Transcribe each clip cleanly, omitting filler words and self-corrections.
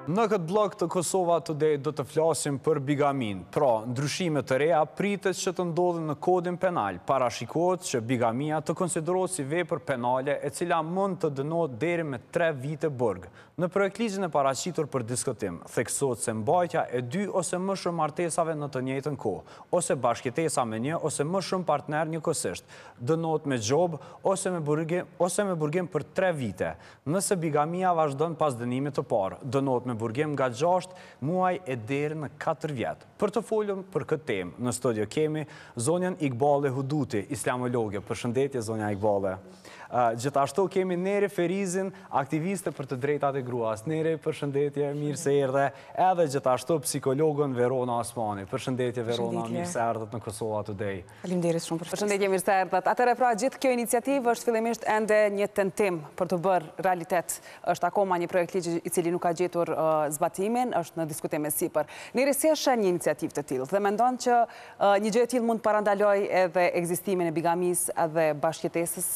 Në këtë blog të Kosova Today do të flasim për bigamin. Pra, ndryshime të reja pritet që të ndodhin në kodin penal. Parashikohet që bigamia të konsiderohet si vepër penale e cila mund të dënohet deri me 3 vite burg. Në projektligjin e paraqitur për diskutim, theksohet se mbajtja e 2 ose më shumë martesave në të njëjtën kohë, ose bashkëtesa me 1 ose më shumë partner njëkohësisht, dënohet me gjobë ose me burgim për 3 vite. Nëse bigamia vazhdon pas dënimit të parë, dënohet me burgim nga 6 muaj e deri në 4 vjetë. Për të folur për këtë temë, në studio kemi zonjën Iqbale Huduti, islamologe. Përshëndetje, zonja Iqbale. Gjithashtu kemi Neri Ferizin, aktiviste për të drejtat e gruas. Neri, përshëndetje, mirë se erdhe. Edhe gjithashtu psikologën Verona Osmani. Përshëndetje, Verona, mirë se erdhet në Kosova Today. Faleminderit shumë për përshëndetje, mirë se erdhet. Atëherë pra, gjithë kjo iniciativë është fillimisht ende një tentim për të bërë realitet. Është akoma një projekt ligji i cili nuk ka gjetur zbatimin, është në diskutim e sipër. Neri, si është një iniciativë të tillë dhe mendon që një gjë e tillë mund të parandalojë edhe ekzistimin e bigamisë edhe bashkëtesës?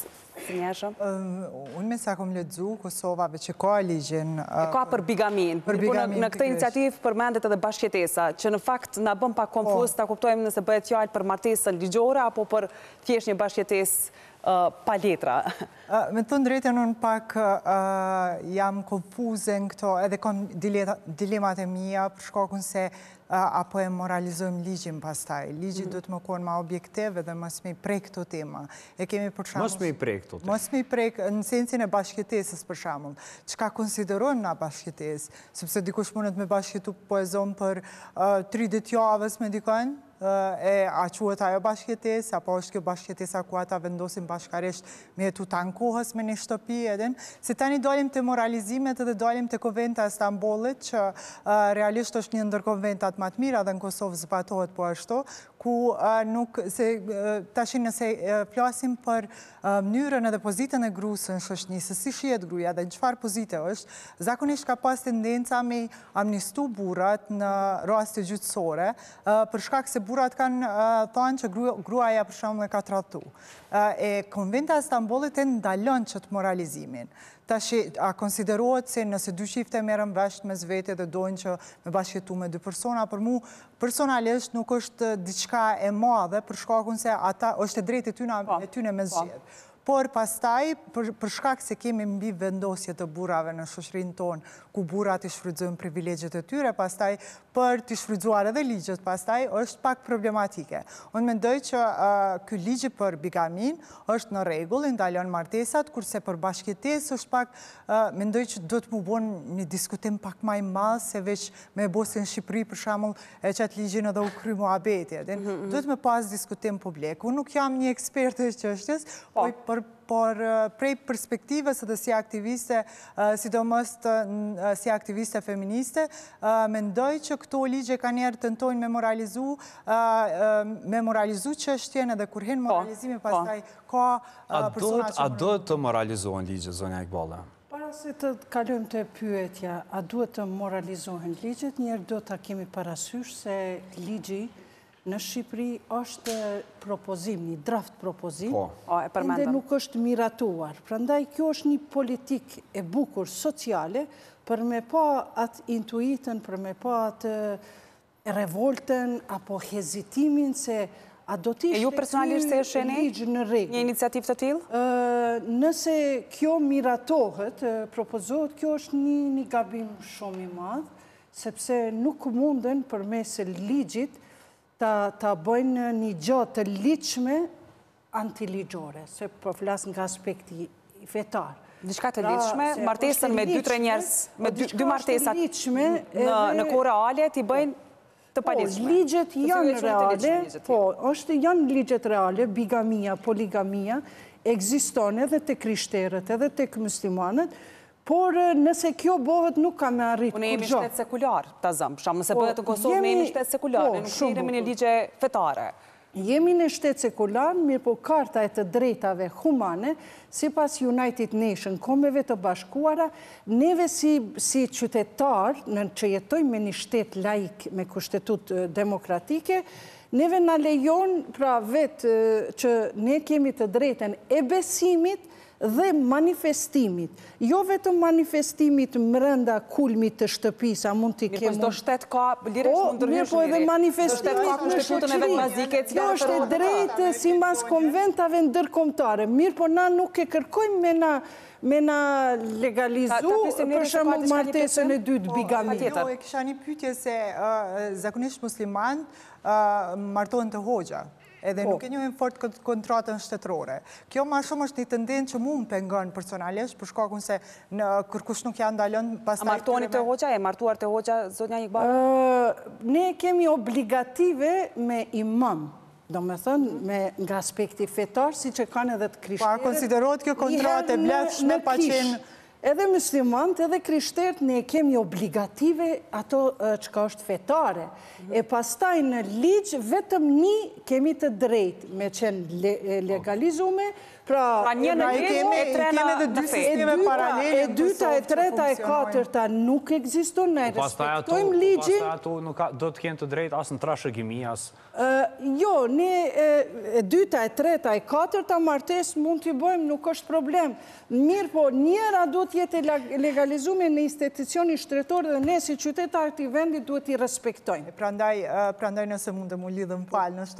Unë me sa kom lexu Kosova që ka ligjin ka për bigamin. Në këtë iniciativë përmendet edhe bashkëtesa, që në fakt na bën pak konfuz ta kuptojmë nëse bëhet fjalë për martesën ligjore apo për thjesht një bashkëtesë pa letra. Me të drejtën unë pak jam konfuze në këto, edhe kam dilemat e mia për shkakun se apo e moralizojmë ligjin pastaj. Ligji duhet më konë ma objektiv dhe mos me i prek këto tema. Mos me i prek këto tema? Mos me i prek në sensin e bashkëtesës për shembull. Çka konsiderojmë na bashkëtesë, sepse dikush mundet me bashkëtu po e zon për 30 javës me dikon, a quhet ajo bashkëtesë, apo është kjo bashkëtesa ku ata vendosin bashkarisht me jetu tankohës me një shtëpi edhen. Se tani dalim të moralizimet edhe dalim të konventa e Stambollit, që realisht është një ndër konventat më të mira dhe në Kosovë zbatohet po ashtu, ku nuk, tashin nëse flasim për mënyrën edhe pozitën e grusën shoqëni, se si shihet gruaja dhe në çfarë pozite është, zakonisht ka pas tendenca me amnistu burrat në raste gjyqësore, për shkak se burrat kanë thënë që gruaja për shembull e ka tradhtu. E konventa e Stambollit e ndalon ç't moralizimin. Tash a konsiderohet se nëse dy çifte merren vesh mes vete dhe dojnë që me bashkëtu me 2 persona, për mu personalisht nuk është diçka e madhe për shkakun se ata është e drejtë e tyne me zgjedh. Por pastaj, për shkak se kemi mbi vendosje të burrave në shoqërinë tonë, ku burrat i shfrytëzojnë privilegjet e tyre, pastaj për të shfrytzuar edhe ligjet, pastaj është pak problematike. Unë mendoj që ky ligj për bigamin është në rregull, ndalon martesat, kurse për bashkëtesë është pak, mendoj që do të më bën një diskutim pak më i madh se veç me bosën në Shqipëri për shembull e çat ligjin edhe u kry muhabeti. Duhet me pas diskutim publik. Unë nuk jam një ekspert e çështjes, por prej perspektivës edhe si aktiviste, sidomos si aktiviste feministe, mendoj që këto ligje ka njerë tentojnë me moralizu çështjen edhe kur hin moralizimi pastaj ka persona që... A do të moralizohen ligje, zonja Iqbale? Para se të kalojmë të pyetja, a duhet të moralizohen ligjet, njerë do të kemi parasysh se ligji në Shqipëri është propozim, një draft propozim, dhe nuk është miratuar. Prandaj, kjo është një politik e bukur sociale për me pa atë intuitën, për me pa atë revoltën, apo hezitimin se a do t'ishte ky ligj në rregull. Një iniciativë të tillë? Nëse kjo miratohet, propozohet, kjo është një gabim shumë i madh, sepse nuk munden përmes ligjit ta bëjnë një gjë të ligjshme antiligjore, se po flas nga aspekti fetar. Diçka të ligjshme, martesën me 2-3 njerëz, me 2 martesat në kohë reale t'i bëjnë të paligjshme. Ligjet janë reale, janë ligjet reale, bigamia, poligamia, ekziston edhe tek krishterët, edhe tek muslimanët, por nëse kjo bëhet nuk ka me arrit kur gjë. Unë jemi shtet sekular, ta zëmë, nëse bëhet në Kosovë, ne jemi shtet sekular, nuk jemi në ligje fetare. Jemi në shtet sekular, mirë po karta e të drejtave humane, sipas United Nation, kombeve të bashkuara, neve si qytetar, në që jetojmë me një shtet laik me kushtetut demokratike, neve na lejon pra vetë që ne kemi të drejten e besimit dhe manifestimit. Jo vetëm manifestimit mrenda kulmit të shtëpisë, a mund t'i kemë... Mirë, po s'do shtet ka lirisht mund ndërhysh po edhe manifestimit në shoqëri. Kjo është e drejtë si mbas konventave ndërkombëtare. Mirë, po na nuk e kërkojmë me na legalizu për shembull martesën e dytë bigami. Jo, e kisha një pyetje se zakonisht musliman martohen të hoxha. Edhe nuk e njohin fort kontratën shtetërore. Kjo ma shumë është një tendencë që mu më pengon personalisht, për shkakun se kërkush nuk janë ndalën pastaj... A martoni të hoxha? E martuar të hoxha, zonja Iqbal? Ne kemi obligative me imam. Do me thënë, nga aspekti fetar, si që kanë edhe të krishterët... Pa, konsiderot kjo kontratë e bletshme pa qenë... Edhe muslimant, edhe krishterët, ne kemi obligative ato që ka është fetare. E pastaj në ligjë, vetëm një kemi të drejtë me qenë legalizume, pra një në ligjë e trena në fejtë. E dyta, e treta, e katërta nuk ekziston, ne respektojmë ligjin. Pastaj ato nuk do të kenë të drejtë asë në trashëgimi, asë... Jo, ne e dyta, e treta, e katërta martes mund t'i bëjmë, nuk është problem. Mirë po, njëra do t'jetë legalizume në institucioni shtretor dhe ne si qytetar të vendit duhet t'i respektojmë. Prandaj nëse mund të mu lidhëm palë në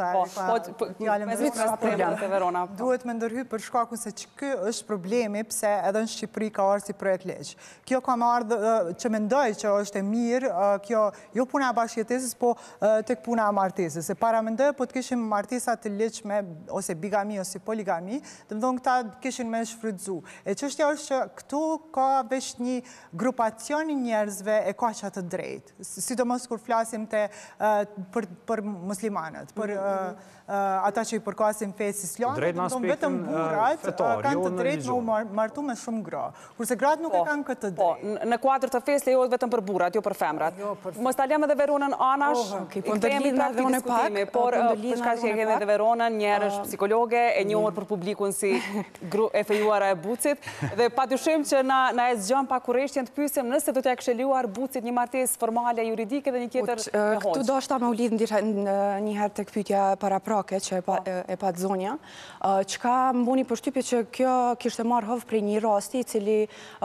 shtarë. Duhet me ndërhy për shkakun se që kjo është problemi pse edhe në Shqipëri ka arë si projekt leqë. Kjo ka më ardhë që mendoj që është e mirë, kjo jo puna e bashkëjetesës, po tek puna e martesës. Se para mendoj, po të kishim martesat të leqme, ose bigami, ose poligami, të mdojnë këta kishin me shfrydzu. E çështja është që këtu ka vesh një grupacion njerëzve e ka që të drejtë. Sidomos kur flasim për muslimanët, për ata që i përkasin fesë islame, vetëm burat kanë të drejtë me martu me shumë gra. Kurse gratë nuk e kanë këtë drejtë. Në kuadrë të fesë lejohet vetëm për burat, jo për femrat. Mos ta lëmë edhe Veronën anash, i kthehemi praktikë diskutimi, por për shkak që kemi edhe Veronën, njerë është psikologe, e njohur për publikun si e fejuara e Bucit, dhe padyshim që na e zgjon pa kurreshtjen të pyesim nëse do t'ia këshilluar Bucit një martesë formale juridike dhe një tjetër me hoxh. Këtu do shta me u lidh një herë tek pyetja paraprake që e pat zonja, çka mbuni përshtypje që kjo kishte marrë hov prej një rasti i cili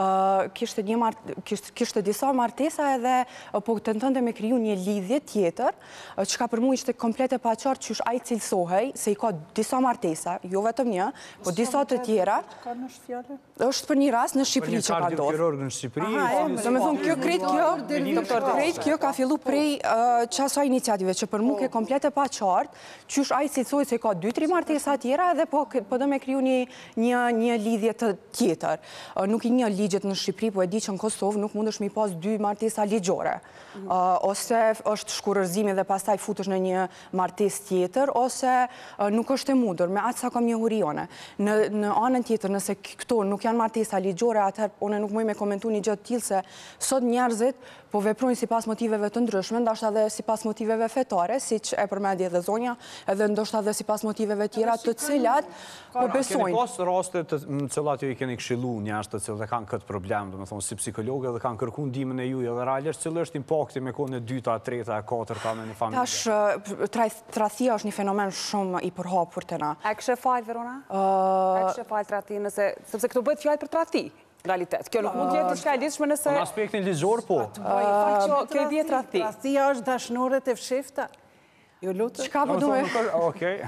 kishte disa martesa edhe po tentonte me kriju një lidhje tjetër, çka për mua ishte komplet e paqartë qysh ai cilësohej se i ka disa martesa, jo vetëm një, po disa të tjera. Është për një rast në Shqipëri që ka ndodhur. Në Shqipëri. Domethënë kjo ka filluar prej çasaj iniciative që për mua ke komplet e paqartë, qysh ai cilësohet se ka 2-3 martesa tjera edhe po do me kriju një lidhje të tjetër. Nuk i një ligjet në Shqipëri, po e di që në Kosovë nuk mundesh me pas 2 martesa ligjore. Ose është shkurërzimi dhe pastaj futesh në një martesë tjetër, ose nuk është e mundur, me atë sa kam njohuri jone. Në anën tjetër, nëse këto nuk janë martesa ligjore, atëherë une nuk muj me komentu një gjë të tillë se sot njerëzit po veprojnë sipas motiveve të ndryshme, ndoshta edhe sipas motiveve fetare, siç e përmendi edhe zonja, edhe ndoshta edhe sipas motiveve tjera të cilat po besojnë. Keni pas raste në cilat ju i keni këshillu njerëz të cilët kanë këtë problem, domethënë si psikologë dhe kanë kërkuar ndihmën e juaj edhe realisht cili është impakti me kohën e dyta, treta, e katërta në një familje? Tash tradhtia është një fenomen shumë i përhapur te na. A kishe fal Verona? A kishe fal tradhtinë sepse këtu bëhet fjalë për tradhti. Realitet. Kjo nuk mund të jetë diçka e lidhshme nëse... Në aspektin ligjor, po. Kjo i bie tradhti. Tradhtia është dashnorët e fshefta. Jo lutë. Çka po duhet? Okej.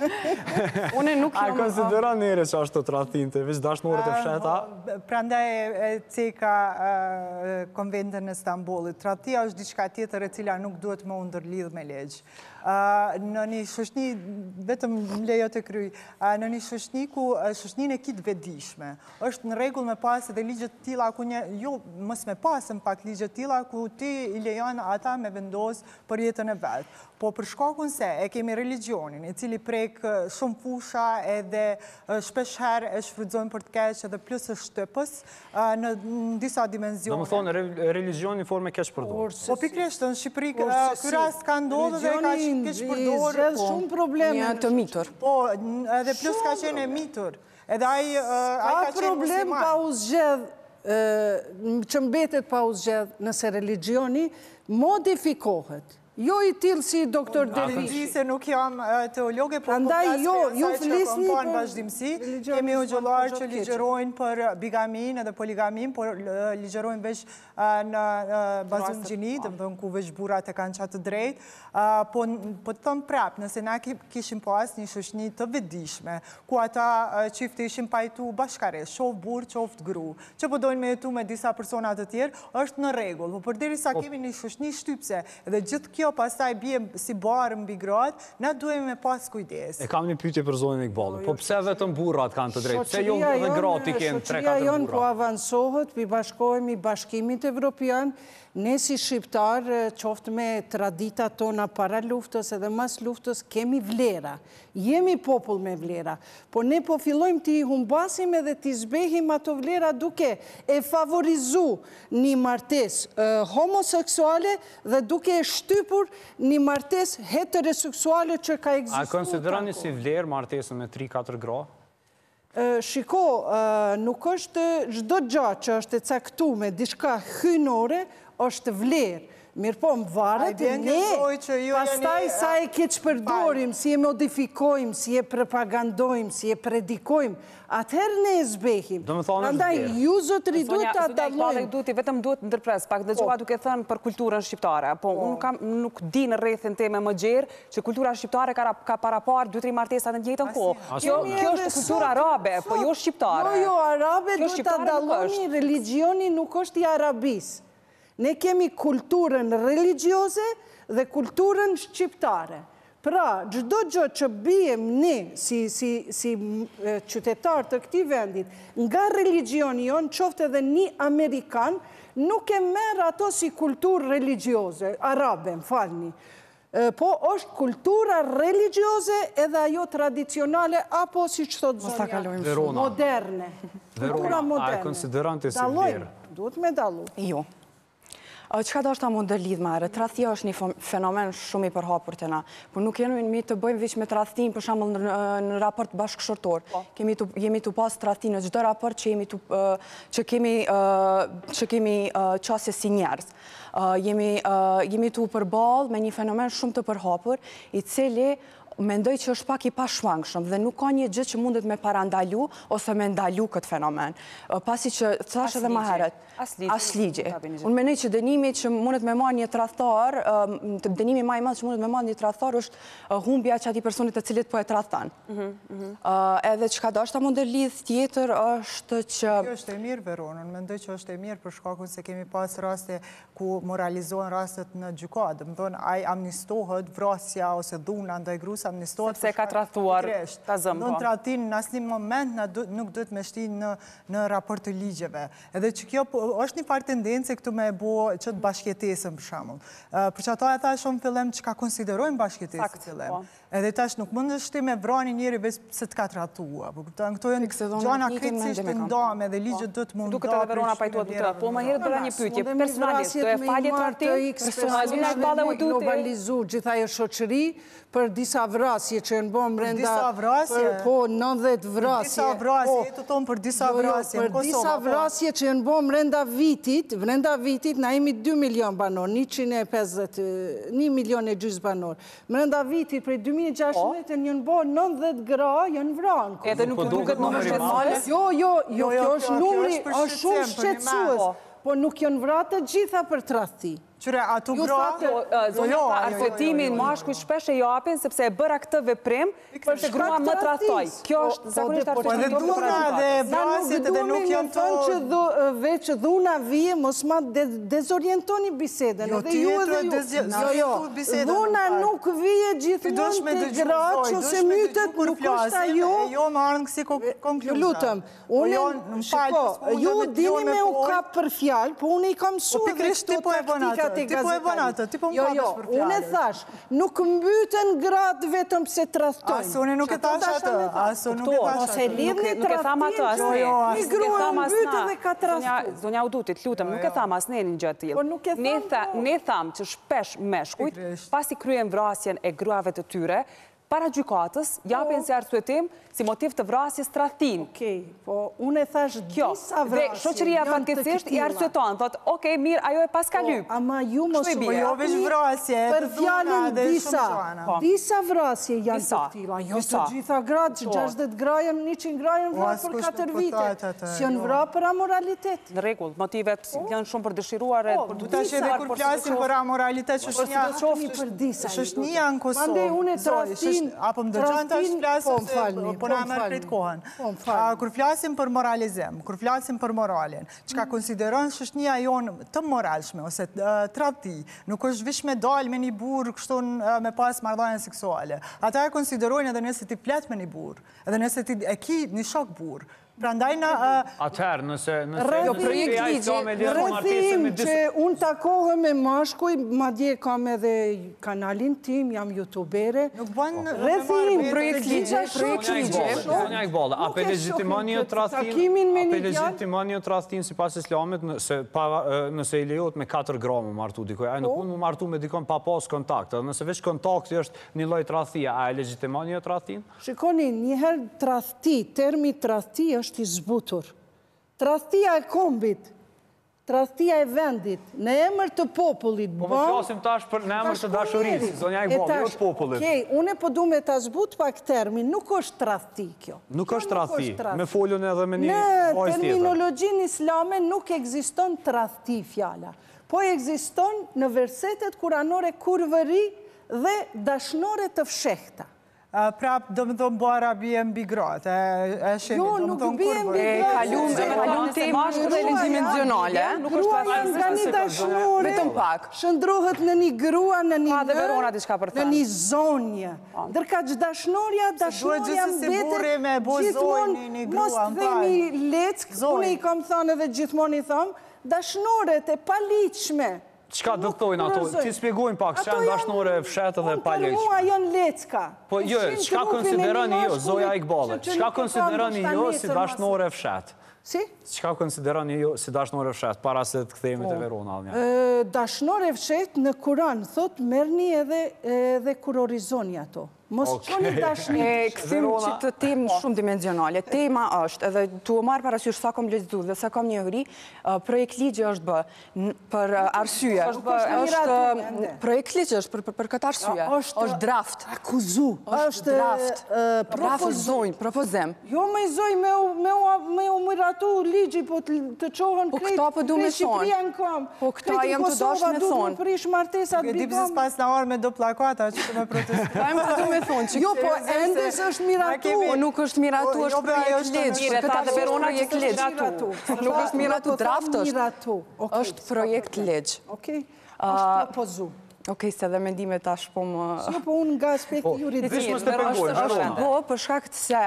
Unë nuk jam... A konsideron njëre që ashtu tradhtinte, veç dashnorët e fsheta? Prandaj e ceka konventën e Stambollit. Tradhtia është diçka tjetër e cila nuk duhet më u ndërlidh me ligj. Në një shoqëni, vetëm lejo të kryj, në një shoqëni ku shoqëninë e kitë vedishme, është në rregull me pas edhe ligjet tilla ku jo, mos me pasën pak ligjet tilla ku ti i lejon ata me vendos për jetën e vetë. Po për shkakun se e kemi religionin, i cili prek shumë fusha edhe shpeshherë e shfrytëzojnë për të keq edhe plus është shtypës në disa dimensione. Domethënë religioni në formë keq përdorur. Po pikërisht në Shqipëri ky rast ka ndodhur dhe ka qenë keq përdorur. Është shumë probleme. Një të mitur. Po, edhe plus ka qenë e mitur. Edhe ai ka qenë problem pa u zgjedh, që mbetet pa u zgjedh nëse religioni modifikohet. Jo i tilë si doktor Dervish. Di se nuk jam teologe, po Andaj, jo flisni për vazhdimësi. Kemi hoxhallar që ligjerojnë për bigamin edhe poligamin, por ligjerojnë veç në bazën gjini, dhe më thënë ku veç burat e kanë qatë drejt. Po të thëmë prap, nëse na kishim pas një shoshni të vedishme, ku ata qifte ishim pajtu bashkare, qoft burë, qoft gru, që po dojnë me jetu me disa personat të tjerë, është në regull. Po përderi sa kemi një shoshni shtypse, edhe gjithë kjo pastaj bie si barë mbi gratë, na duhem me pas kujdes. E kam një pyetje për zonin Iqballit. Po pse vetëm burrat kanë të drejtë? Pse jo edhe gratë kanë 3-4 burra? Shoqëria jonë po avansohet, pi bashkohemi Bashkimit Evropian, ne si shqiptar, qoftë me traditat tona para luftës edhe mas luftës, kemi vlera. Jemi popull me vlera. Po ne po fillojmë t'i humbasim edhe t'i zbehim ato vlera duke e favorizu një martes homoseksuale dhe duke e shtypur një martes heteroseksuale që ka egzistuar. A konsideroni si vlerë martesën me 3-4 gra? Shiko, nuk është çdo gjë që është e caktuar me diçka hyjnore, është vlerë. Mirë po, më varet ne, pastaj sa e keq përdorim, si e modifikojmë, si e propagandojmë, si e predikojmë, atëherë ne e zbehim. Andaj, ju zotëri duhet të adalojmë. Vetëm duhet ndërpres, pak dhe gjoha duke thënë për kulturën shqiptare, po unë nuk di në rrethin teme më gjerë që kultura shqiptare ka parapar 2-3 martesat në njëjtën kohë. Kjo është kultura arabe, po jo shqiptare. Jo, arabe duhet të adalojmë, religioni nuk është i arabisë. Ne kemi kulturën religjioze dhe kulturën shqiptare. Pra, gjdo gjë që bijem ne si qytetar të këtij vendit, nga religioni jonë, qoftë edhe një Amerikan, nuk e merr ato si kulturë religjioze, arabe, më falni. Po është kultura religjioze edhe ajo tradicionale, apo si që thotë zonja, moderne. Kultura moderne. A e konsiderante si vlerë? Duhet me dalu. Jo. Qëka do është ta mund të lidh me arë? Tradhtia është një fenomen shumë i përhapur të na, por nuk jemi të bëjmë veç me tradhtin, për shembull në raport bashkëshortor. Jemi të pas tradhtin në çdo raport që kemi qasje si njerëz. Jemi të përballë me një fenomen shumë të përhapur, i cili mendoj që është pak i pashmangshëm dhe nuk ka një gjë që mundet me parandalu ose me ndalu këtë fenomen. Pasi që thash edhe më herët, as ligje. Unë mendoj që dënimi që mundet me marrë një tradhtar, dënimi më i madh që mundet me marrë një tradhtar është humbja që atij personit të cilit po e tradhton. Edhe çka do është ta mund të lidh tjetër është që kjo është e mirë Veronë, unë mendoj që është e mirë për shkakun se kemi pas raste ku moralizohen rastet në gjykatë. Do të thonë ai amnistohet vrasja ose dhuna ndaj gruas amnistohet sepse ka tradhtuar ta zëm. Në tradhtin në asnjë moment nuk duhet me shti në raport të ligjeve. Edhe që kjo është një farë tendence këtu me bo që të bashkëjetesën për shembull. Për që ata e thashon fillim çka konsiderojnë bashkëjetesë fillim. Edhe tash nuk mund të shti me vrani njëri veç se të ka tradhtuar. Po kupton, këto janë gjëra kritikisht të ndame dhe ligjet do të mund. Duket edhe Verona pajtuat këtë. Po më herët bëra një pyetje personalisht, do e falje tradhtim personalisht balla u globalizu gjithë ajo shoqëri për disa vrasje që në bom brenda... Disa vrasje? Po, 90 vrasje. Disa vrasje, e të tonë për disa vrasje në Kosovë. Për disa vrasje që në bom brenda vitit, na imi 2 milion banor, 150, 1 milion e gjysë banor. Brenda vitit, prej 2016, njën bo 90 gra, jënë vranë. Edhe nuk duket numër shqetësues? Jo, kjo është numri, është shumë shqetësues. Po nuk jënë vratë gjitha për tradhti. Qyre, ato gra... Zonja, arsetimin mashkull shpesh e japin, sepse e bëra këtë veprim, për se grua më tradhtoj. Kjo është zakonisht arsetimin për dhuna dhe vrasit edhe nuk janë të... që veç dhuna vije, mos ma dezorientoni biseden. Jo, ti jetu e dezorientu biseden. Dhuna nuk vije gjithmonë të gra, që se mytet nuk është ajo... Jo, më arën kësi konkluza. Lutëm, ju dini me u kap për fjalë, po unë i kam su edhe këto taktika. Ti po e bën atë, ti po më kapësh për fjalë. Unë e thash, nuk mbyten gratë vetëm se tradhtojnë. Asë unë nuk e thash atë, asë unë nuk e thash atë. Nuk e tham atë asë ne. Mi grua mbyte dhe ka tradhtu. Zonja Udutit, lutem, nuk e tham asë ne një gjë tillë. Ne tham që shpesh meshkujt, pasi kryen vrasjen e gruave të tyre, para gjykatës, japin si arsuetim si motiv të vrasjes tradhtin. Okej, po unë e thash disa vrasje. Dhe shoqëria fatkeqësisht i arsueton, thot, okej, mirë, ajo e pas kalyp. Ama ju mos Po jo veç vrasje, për fjalën disa vrasje janë të tilla. Jo të gjitha gratë, 60 grajën, 100 grajën vrarë për 4 vite. Si janë vrarë për amoralitet. Në rregull, motivet janë shumë për dëshiruar e për tash edhe kur flasim për amoralitet, shoqënia në Kosovë. Apo më dëgjon tash flasim, po na merr krejt kohën. Kur flasim për moralizim, kur flasim për moralin, çka konsideron shoqënia jonë të moralshme ose tradhti, nuk është vetëm me dal me një burr kështu me pas marrëdhënie seksuale. Ata e konsiderojnë edhe nëse ti flet me një burr, edhe nëse ti e ki një shok burr. Prandaj na atëherë nëse rrethim që unë takohem me mashkuj, madje kam edhe kanalin tim, jam youtubere. Nuk bën rrethim projekt ligje. Zonja Iqballa, a pe legjitimoni tradhtin sipas Islamit nëse i lejohet me 4 gra më martu dikoj, ai nuk mund më martu me dikon pa pas kontakt, nëse veç kontakti është një lloj tradhtia, a e legjitimoni tradhtin? Shikoni, njëherë tradhti, termi tradhti është i zbutur. Tradhtia e kombit, tradhtia e vendit, në emër të popullit. Po më flasim tash për në emër të dashurisë, zonja Iqballa, jo të popullit. Okej, unë po du me ta zbut pak termin, nuk është tradhti kjo. Nuk është tradhti, me folën edhe me një vojës tjetër. Në terminologjinë islame nuk ekziston tradhti fjala, po ekziston në versetet kuranore kurvëri dhe dashnore të fshehta. Prap, do më thonë bara bje mbi gratë, jo, nuk bje mbi gratë. Kalum të mashkë dhe legjimencionale. Gruaja nga një dashnore shëndrohet në një grua, në një zonje. Dërka që dashnorja mbetet gjithmonë, mos të themi leckë, unë i kam thënë edhe gjithmonë i thëmë, dashnoret e paliqme. Qka do të thojnë ato? Ti spjegojnë pak, që janë dashnore fshetë dhe paleqme. Për mua janë lecka. Po jo, qka konsideroni jo, zoja Iqballa, qka konsideroni jo si dashnore fshetë? Si? Qka konsideroni jo si dashnore fshetë, para se të këthejmë të Verona? Dashnore fshetë në Kuran, thot, merni edhe kurorizoni ato. Mos qoni dashni. Këthim që të temë shumë dimensionale. Tema është, edhe të u marë parasysh sa kom lezu dhe sa kom një hëri, projekt ligje është bë për arsye. Projekt ligje është për këtë arsye. është draft. Akuzu. është draft. Propozim. Jo me zoj me umëratu ligji, po të qohën krejt Shqipëria në kam. Po këta jem të dashë me thonë. Du prish martesat bigam. Gëdip se pas në orë me do plakata që të me protestojnë. Jo, po endes është miratu. Nuk është miratu, është projekt ligj. Këta dhe Verona është miratu. Nuk është miratu, draft është. është projekt ligj. Okej, është propozu. Okej, se dhe mendimet tash po më... Jo, po unë nga aspekti juridikë. Po, për shkakt se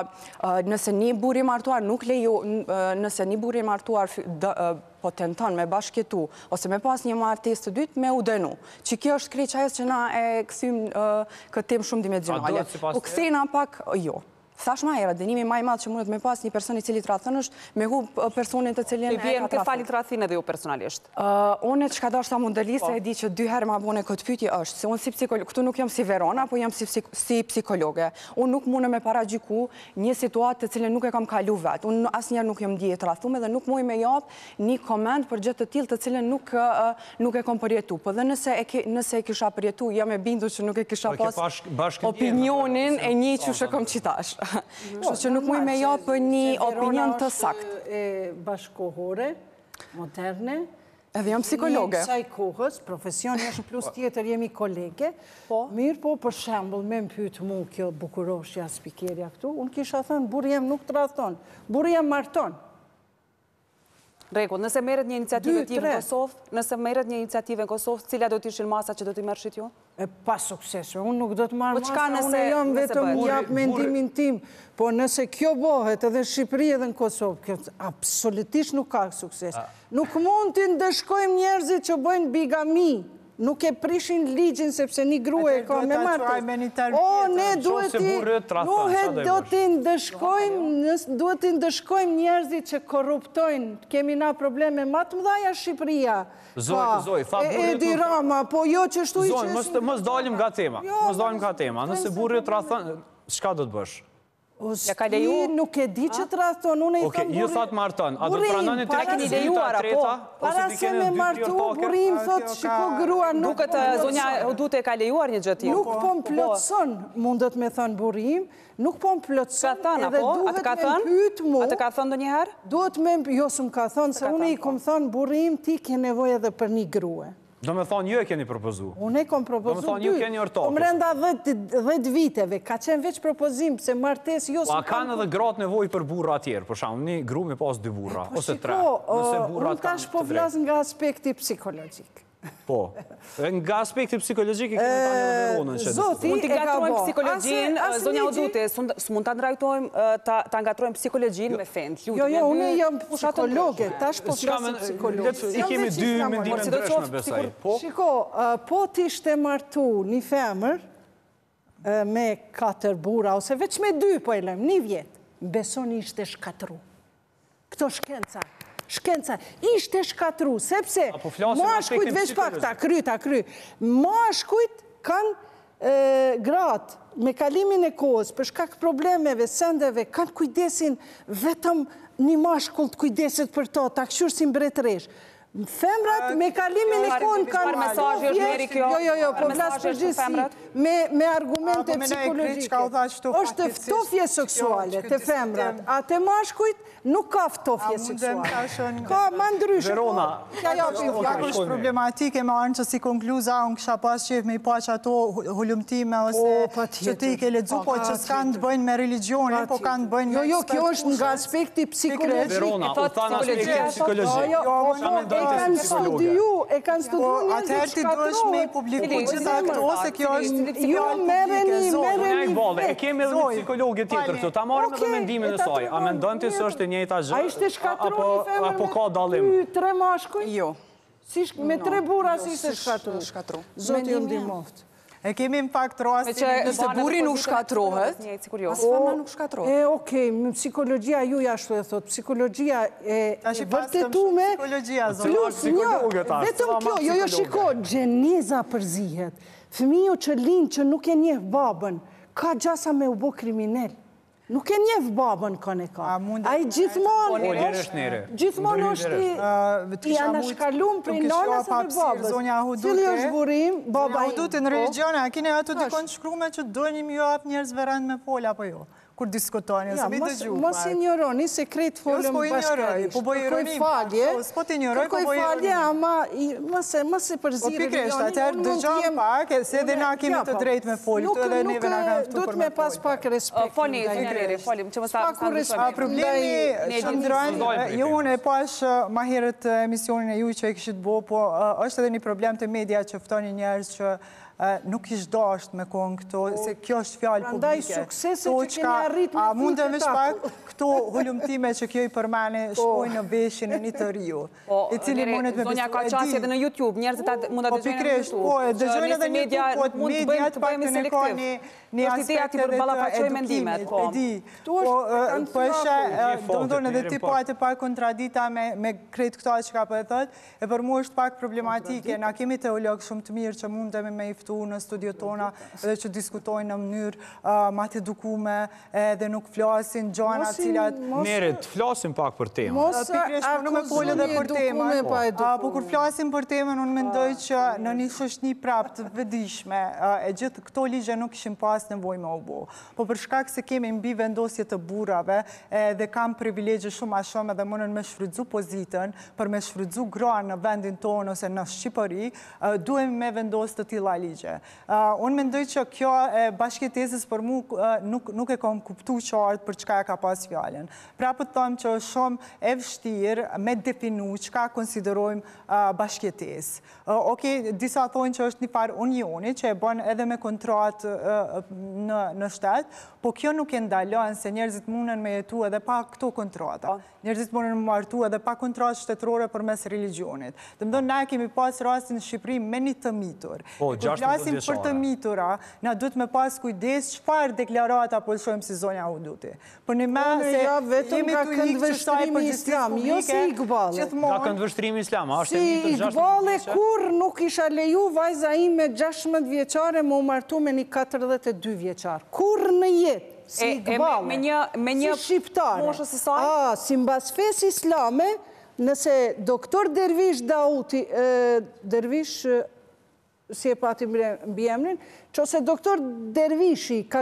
nëse një buri martuar nuk lejo, nëse një buri martuar po tenton me bashkjetu, ose me pas një martes të dytë, me u dënu. Që kjo është kreqajës që na e këthym këtë temë shumë dimensionale. Po këthena pak, jo. Thash ma era, dënimi maj madhë që mundet me pas një person i cili tradhën është me hu personin të cilin e ka tradhën. Të fali tradhën edhe ju personalisht? Une që ka dashta mundelisë e di që 2 herë ma bune këtë pyetje është, se unë si psikolog, këtu nuk jam si Verona, po jam si psikologe. Unë nuk mune me para gjyku një situatë të cilin nuk e kam kalu vetë. Unë asë njerë nuk jam dije tradhume dhe nuk muj me japë një komend për gjëtë të tilë të cilin nuk e kom përjetu. Po dhe nëse e kisha përjetu, jam e bindu që nuk e kisha pas opinionin e një që shë kom qitash. Kështu që nuk muj me japë një opinion të sakt. Verona është bashkohore, moderne. Edhe jam psikologe. Një kësaj kohës, profesioni është plus tjetër, jemi kolege. Mirë po, për shembull, me më pytë mu kjo bukuroshja, spikerja këtu, unë kisha thënë, burë jem nuk tradhton, burë jem marton. Rregull, nëse merret një iniciativë në Kosovë, cila do të ishin masa që do t'i merrshit ju? Pa suksesë, unë nuk do të marrë masa, unë jam vetëm japë mendimin tim, po nëse kjo bëhet edhe Shqipëri edhe në Kosovë, kjo absolutisht nuk ka sukses. Nuk mund të ndëshkojmë njerëzit që bëjnë bigami, Nuk e prishin ligjin sepse një grua ka me martesë. O, ne duhet t'i ndëshkojmë njerëzit që korruptojnë. Kemi na probleme ma të mëdhaja Shqipëria. Zoj, Edi Rama, po jo që shtu i që... Zoj, mos dalim nga tema. Mos dalim nga tema. Nëse burri të rathon, çka do të bësh? Nuk e di që të rathon, unë i thëmë burim. Ju thot marton, a do të pranoni të keni lejuar, apo? Para se me martu, burim thot, shiko grua nuk... Duket zonja Udute ka lejuar një gjë tjetër. Nuk po më plotëson, mundet me thënë burim, nuk po më plotëson, edhe duhet me pytë mu... A të ka thënë do njëherë? Duhet me, jo së më ka thënë, se unë i kom thënë burim, ti ke nevoj edhe për një grue. Do me thonë, ju e keni propozu. Unë e kom propozu 2. Do me thonë, ju keni ortakës. Më renda 10 viteve, ka qenë veç propozim, se martes jo së... A kanë edhe gratë nevoj për burra atjerë, për shamë, një gru me pas 2 burra, ose 3. Unë tash po flas nga aspekti psikologjik. Po, nga aspekti psikologjik i kemi tani edhe Veronën që Zoti mund t'i ngatrojmë psikologjin, zonja Udute, s'mund t'a ndrajtojmë, t'a ngatrojmë psikologjin me fend. Jo, unë jam psikologe, tash po flasim psikologe. I kemi 2 mendime ndryshme, besoj. Shiko, po t'ishte martu një femër me 4 burra, ose veç me 2, po e lem, 1 vjet, besoni ishte shkatru. Këto shkenca, ishte shkatru, sepse mashkujt veç pak ta kry, mashkujt kanë gratë me kalimin e kohës, për shkak problemeve, sendeve, kanë kujdesin vetëm një mashkull të kujdesit për to, ta këshur si mbretëresh. Femrat me kalimin e kohën kanë... Jo, po vlasë përgjithsi, me argumente psikologjike. Është ftofje seksuale të femrat, a të mashkujt nuk ka ftofje seksuale. Ka ma ndryshë. Verona, është problematike me arën që si konkluza, unë kësha pas qef me i pa që ato hullumtime ose që ti ke ledzu, po që s'kanë të bëjnë me religionin, po kanë të bëjnë me... Jo, kjo është nga aspekti psikologjik. Verona, u thanë aspekti psikologjik. E kanë studiu një atëherë ti duesh me i publiku gjitha këto, se kjo është jo, mereni e kemi edhe një psikologi tjetër këtu, ta marim edhe mendimin e saj. A mendon ti se është e njëjta gjë? A ishte shkatru një femër apo ka dallim? 3 mashkuj? Jo. Me 3 burra si ishte shkatru? Zoti ju ndihmoft. E kemi në fakt rastin... Nëse burri nuk shkatrohet, as fema nuk shkatrohet. Okej, psikologjia ju jashtu e thot, psikologjia e vërtetume... Plus një, vetëm kjo, jo shiko, gjeneza përzihet. Fëmiju që linë që nuk e njeh babën, ka gjasa me u bo kriminel. Nuk e njeh babën këne ka. A i gjithmonë është i anashkallum për i nanës e për babës. Cili është burim, baba i... Udute në religione, a kine ato dikon shkrume që dojnim ju apë njerëzve rend me fola, apo jo? Kur diskutoni, ose mi dëgju. Mos ignoroni, se krejt folëm bashkarisht. Kërkoj falje, kërkoj falje, ama mos e përzirë religionin. Po pikresht, atër dëgjëm pak, se edhe na kemi të drejt me folë, të edhe neve na kanë fëtu për me folë. Duhet me pas pak respekt. Foni, zinjeri, folim, që më sa ndryshme. Problemi qëndrojnë, ju unë e pash ma herët emisionin e ju që e këshit bo, po është edhe një problem të media që ftoni njerës që nuk ishtë dasht me konë këto, se kjo është fjallë publike. Prandaj suksese që keni arrit me a mundë me shpak këto hullumtime që kjo i përmene shkojnë në veshin e një të riu. I cili mundet me besu. Zonja ka qasje edhe në YouTube, njerëzit mund të dëgjojnë në YouTube. Po, dëgjojnë edhe në YouTube, po mediat pak të ne ka një aspekt edhe të edukimet. Po eshe, do më thonë edhe ti po atë pak kontradita me krejt këta që ka për e thët, e për mu është pak problematike. Na kemi teolog shumë të mirë që mundemi me në studio tona edhe që diskutojnë në mënyrë ma të edukume edhe nuk flasin gjana cilat... Merit, flasim pak për tema. Pikresht, nuk me folë edhe për tema. Po kur flasim për temën, unë mendoj që në një shoshni prap të vedishme, e gjithë këto ligje nuk ishim pas nevoj me obo. Po për shkak se kemi mbi vendosje të burrave dhe kam privilegje shumë a shumë edhe mënën me shfrydzu pozitën, për me shfrydzu gra në vendin tonë ose në Shqipëri, duhem me vendos të tilla ligje. ligje. Unë mendoj që kjo e bashkëtesës për mu nuk e kam kuptu qartë për çka e ka pas fjallën. Pra për të thëmë që është shumë e vështirë me definu çka konsiderojmë bashkëtesë. Okej, disa thonë që është një farë unioni që e bën edhe me kontratë në shtetë, po kjo nuk e ndalon se njerëzit mundën me jetu edhe pa këto kontrata. Njerëzit mundën me martu edhe pa kontratë shtetërore përmes religionit. Dëmdon, na kemi pas rastin në Shqipëri me një të mitur. Kur flasim për të mitura, na duhet me pas kujdes çfarë deklarata po shojmë si zonja Huduti. Për një me se jemi të ikë qësaj për gjithësisë publike, Nga këndvështrimi islam, Si Iqbale kur nuk isha leju vajza ime 16 vjeqare më martu me një 42 vjeqar. Kur në jetë, si Iqbale, si shqiptare. Si mbas fes islame, nëse doktor Dervish Dauti, Dervish, si e pati mbi emrin, që ose doktor Dervishi ka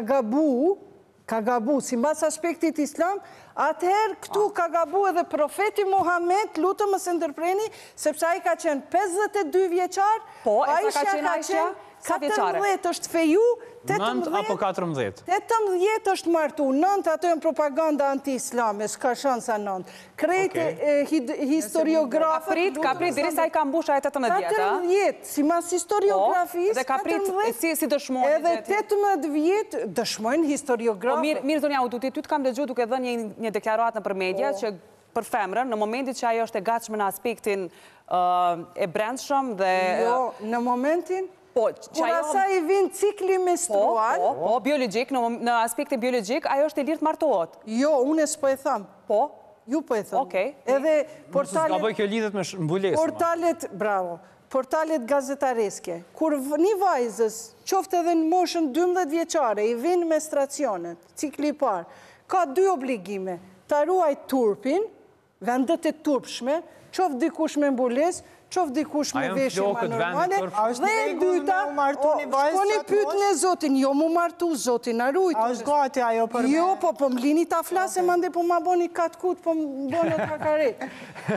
gabu, si mbas aspektit islam, atëherë këtu ka gabu edhe profeti Muhammed, lutëm më së ndërpreni, sepse a i ka qenë 52 vjeqar, a i ka qenë 14 është feju, 9 apo 14? 18 është martu, 9 ato e në propaganda anti-islame, s'ka shansa 9. Krejt historiografët... Ka prit, diri sa i ka mbusha e 18 vjetë, 14, si mas historiografisë, dhe ka prit si dëshmojnë. Edhe 18 vjetë dëshmojnë historiografët. Mirë, zonja Huduti, ty të kam dëgju duke dhe një deklarat në për media, që për femrën, në momentit që ajo është e gatshme në aspektin e brendshëm dhe... Jo, në momentin... Kur asa i vinë cikli menstrual... Po, biologik, në aspektin biologik, ajo është e lirë të martohet. Jo, unë e s'po e thamë. Po? Ju po e thamë. Okej. Edhe portalet... Ska bëj kjo lidhet me mbulesë. Portalet, bravo, portalet gazetareske, kur një vajzës, qoftë edhe në moshën 12 vjeqare, i vinë menstruacionet, cikli parë, ka 2 obligime, ta ruaj turpin, vendet e turpshme, qoftë dikush me mbulesë, qoftë dikush me veshje ma normale, dhe e dyta, shkoni pyt në zotin, jo mu martu zotin, a rujtë. A është gati ajo për me? Jo, po m'lini ta flase, mande po ma boni katkut, po m'boni e kakaret.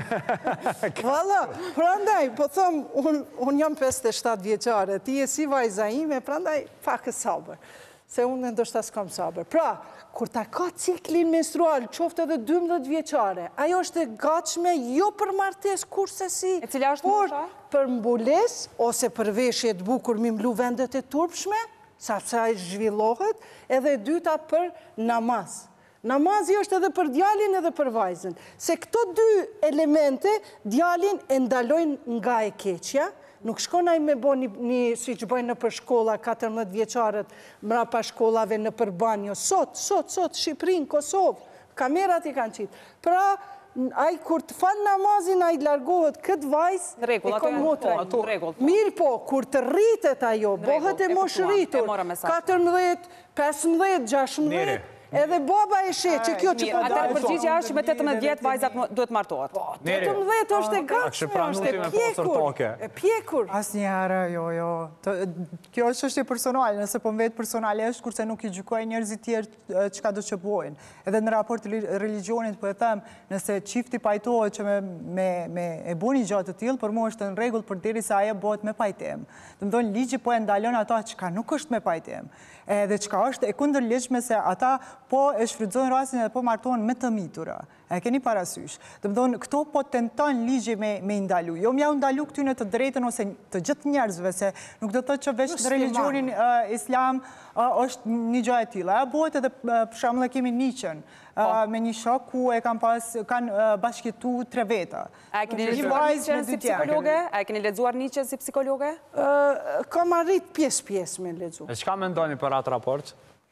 Vala, prandaj, po thëmë, unë jam 57 vjeqare, ti e si vajza ime, prandaj, pak e sabër, se unë ndoshta s'kam sabër. Pra, kur ta ka ciklin menstrual, qoftë edhe 12 vjeqare, ajo është e gatshme jo për martes, kurse si, por për mbules, ose për veshje të bukur mi mlu vendet e turpshme, sapse a i zhvillohet, edhe dyta për namaz. Namazi është edhe për djalin edhe për vajzën. Se këto 2 elemente, djalin e ndalojnë nga e keqja, nuk shkonaj me bo një, si që bëjnë në për shkolla, 14 vjeqarët, mra pa shkollave në për banjo. Sot, Shqipërinë, Kosovë, kamerat i kanë qitë. Pra, ai kur të falë namazin, ai largohet këtë vajzë e komotra. Mirë po, kur të rritet ajo, bohet e mosh rritur, 14, 15, 16, edhe baba e she, që kjo që po dajë. Atër përgjigja është që me 18 vjetë vajzat duhet martohet. 18 është e gatshme, është e pjekur. Asë njëherë, jo. Kjo është e personal, nëse po vetë personalisht, kurse nuk i gjykoj njerëzit tjerë që ka do që bojnë. Edhe në raport të religionit, po e them, nëse qifti pajtohet që me e bu një gjatë të tillë, për mu është në regull për deri sa aje bëhet me pajtem. Dëmdojnë, ligji po e ndalon ata që ka nuk është me pajtem. Dhe që ka është e kundërligjshme se ata po e shfrytëzojnë rastin dhe po martohen me të mitura. E keni parasysh. Dëmdojnë, këto po tenton ligji me ndalu. Jo mja ndalu këtyne të drejten ose të gjithë njerëzve, se nuk do të që veç në religionin islam është një gjë e tilla. E bëhet edhe për shembull kemi Nietzschen me një shok ku e kanë bashkëtu 3 veta. A keni lexuar Nietzschen si psikologe? A keni lexuar Nietzschen si psikologe? Kam arrit pjesë me lexu. E çka mendoni për atë raport?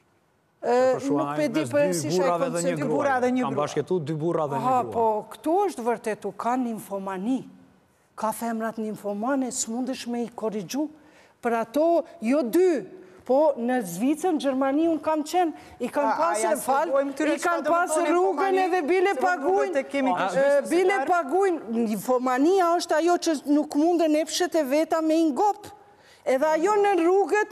Nuk pe di për si shaj koncept. 2 burra dhe 1 grua. Kam bashkëtu 2 burra dhe 1 grua. Po, këtu është vërtetu, ka nymfomani. Ka femrat nymfomane, s'mundesh me i korrigju. Për ato, jo 2, po në Zvicën, Gjermani, unë kam qenë, i kanë pasë rrugën edhe bile pagujnë. Nymfomania është ajo që nuk mundën epshet e veta me ingop. Edhe ajo në rrugët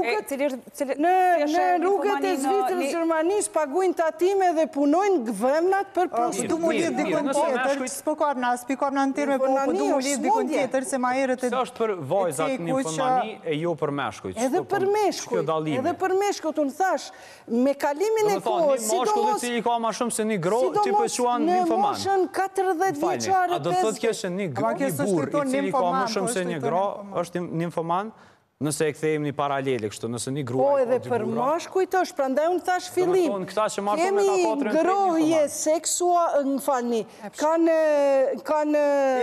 e Zvicrës, Gjermanisë, paguajnë tatime dhe punojnë gvemnat për prostitutë. Du mu lidh dikon tjetër, s'po kap na, s'pi kap na në terme, po du mu lidh dikon tjetër, se ma herët e... Së është për vajzat nymfomani e jo për meshkujt. Edhe për meshkujt, unë thash, me kalimin e kohës, mashkullit cili ka ma shumë se një gro, ti për quan nymfoman. Në moshën 40 vjeqare, a do të thotë kjo që një burr i cili ka ma shumë se një gro, është nymfoman? Nëse e këthejmë një paralele kështu, nëse një grua... Po edhe për mashkujt është, prandaj unë thash fillim, kemi grohje seksuale, në falni, kanë...